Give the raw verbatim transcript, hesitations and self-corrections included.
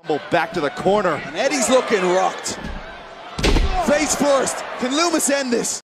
Back to the corner. And Eddie's looking rocked. Face first. Can Lumis end this?